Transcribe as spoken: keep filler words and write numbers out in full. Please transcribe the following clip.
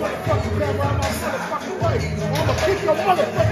motherfucking camera out my motherfucking way. Or I'm gonna kick your motherfucking